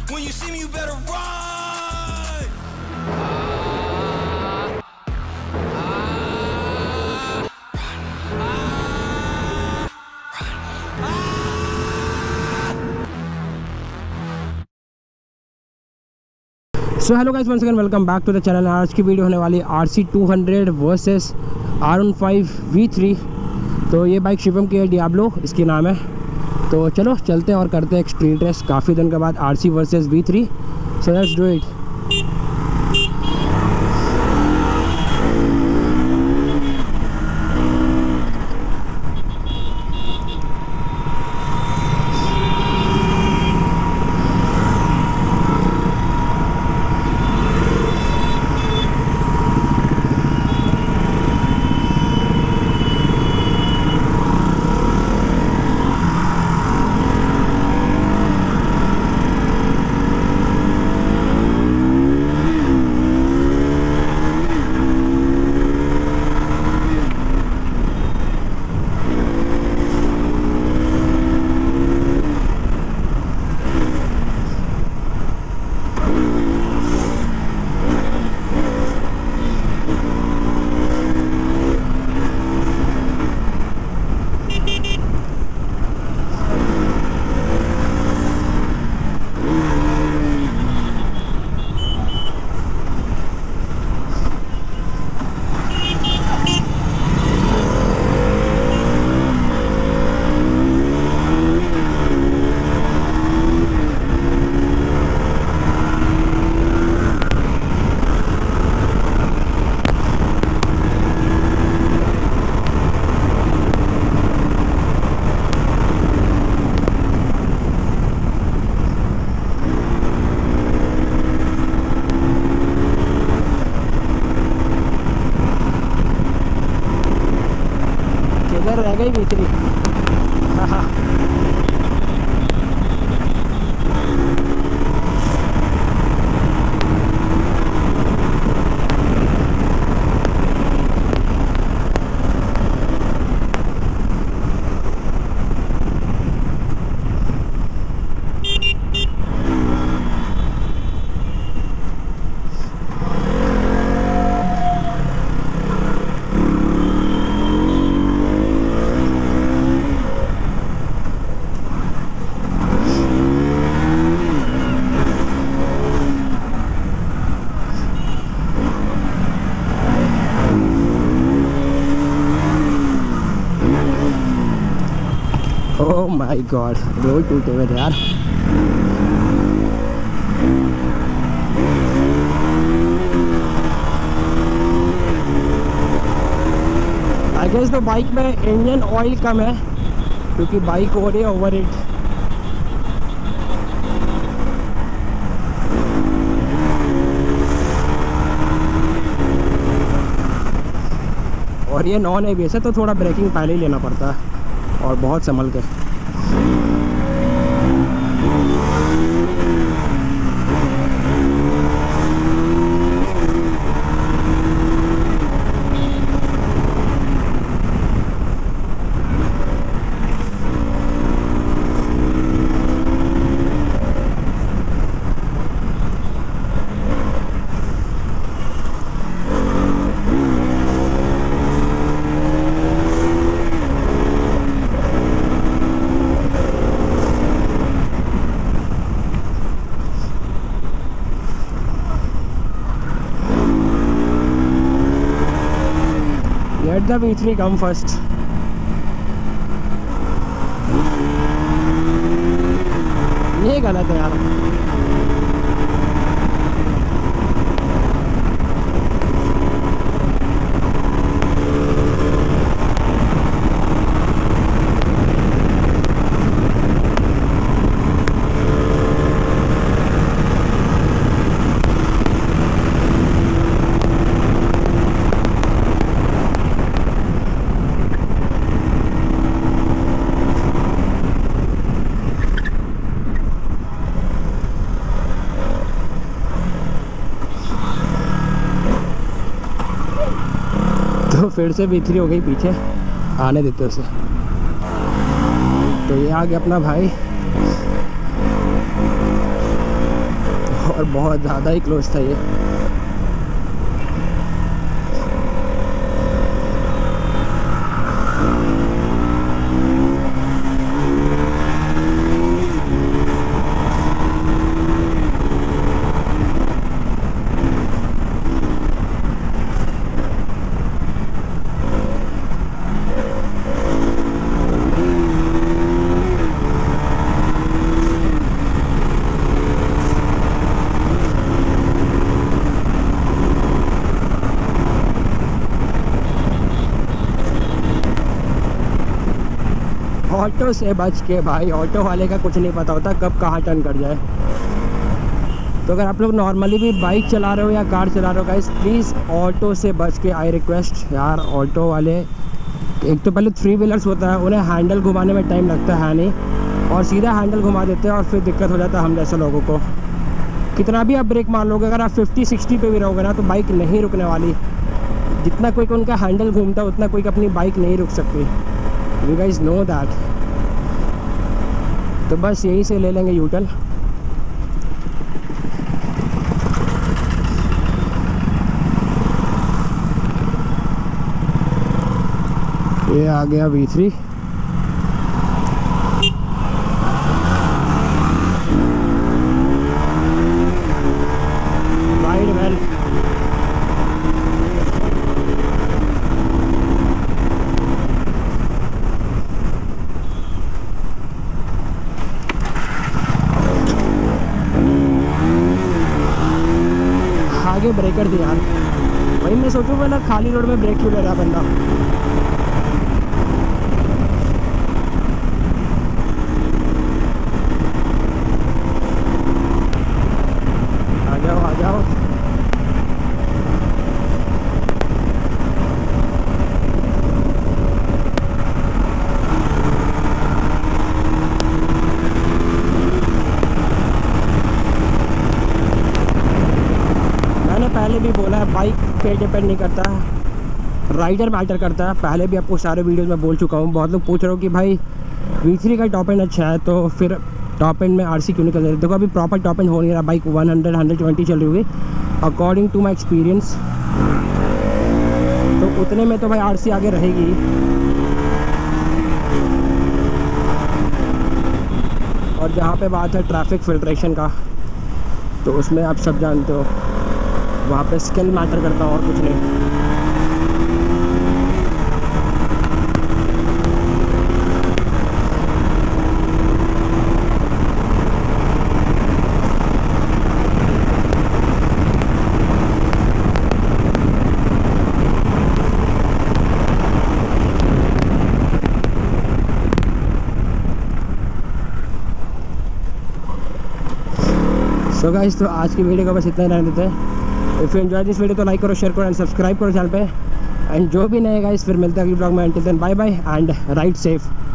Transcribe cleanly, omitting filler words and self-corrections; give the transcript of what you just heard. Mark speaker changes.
Speaker 1: When you see me, you better run.
Speaker 2: So hello guys, once again welcome back to the channel. आज की video होने वाली RC200 versus R15 V3। तो ये bike Shivam की है, डियाब्लो इसकी नाम है। तो चलो चलते हैं और करते हैं एक स्ट्रीट रेस काफ़ी दिन के बाद RC versus V3। So let's do it. रह गई V3। Oh my God, road टूटे हुए थे यार। आई गेस तो बाइक में इंजन ऑयल कम है क्योंकि बाइक हो रही है ओवर हीट। और ये नॉन ABS है तो थोड़ा ब्रेकिंग पहले ही लेना पड़ता है और बहुत संभल के। Let the V3 come first. ये गलत है यार। तो फिर से V3 हो गई पीछे, आने देते उसे। तो ये आ गया अपना भाई। और बहुत ज़्यादा ही क्लोज था ये। ऑटो से बच के भाई, ऑटो वाले का कुछ नहीं पता होता कब कहाँ टर्न कर जाए। तो अगर आप लोग नॉर्मली भी बाइक चला रहे हो या कार चला रहे हो गाइस, प्लीज़ ऑटो से बच के, आई रिक्वेस्ट यार। ऑटो वाले एक तो पहले 3 व्हीलर्स होता है, उन्हें हैंडल घुमाने में टाइम लगता है नहीं, और सीधा हैंडल घुमा देते हैं और फिर दिक्कत हो जाता है हम जैसे लोगों को। कितना भी आप ब्रेक मार लोगे, अगर आप 50-60 पे भी रहोगे ना तो बाइक नहीं रुकने वाली। जितना कोई उनका हैंडल घूमता है उतना कोई अपनी बाइक नहीं रुक सकती। You guys know that. तो बस यहीं से ले लेंगे यूटर्न। ये आ गया V3। वाइड वेल आगे ब्रेकर दी यार। वही मैं सोचूं ना, खाली रोड में ब्रेक क्यों ले रहा बंदा। आ जाओ आ जाओ। पहले भी बोला है, बाइक पे डिपेंड नहीं करता, राइडर मैटर करता है। पहले भी आपको सारे वीडियोस में बोल चुका हूँ। बहुत लोग पूछ रहे हो कि भाई V3 का टॉप एंड अच्छा है तो फिर टॉप एंड में RC क्यों नहीं कर रहे। देखो अभी प्रॉपर टॉप एंड हो नहीं रहा, बाइक 100-120 चल रही होगी अकॉर्डिंग टू माई एक्सपीरियंस। तो उतने में तो भाई RC आगे रहेगी। और जहाँ पे बात है ट्रैफिक फिल्ट्रेशन का, तो उसमें आप सब जानते हो वहाँ पे स्किल मैटर करता और कुछ नहीं। सो गाइस, तो आज की वीडियो का बस इतना ही रहने देते हैं। If you enjoy this video तो लाइक करो, शेयर करो एंड सब्सक्राइब करो चैनल पे। एंड जो भी नए गाइस, फिर मिलते हैं अगली ब्लॉग में। Until then bye bye and ride safe.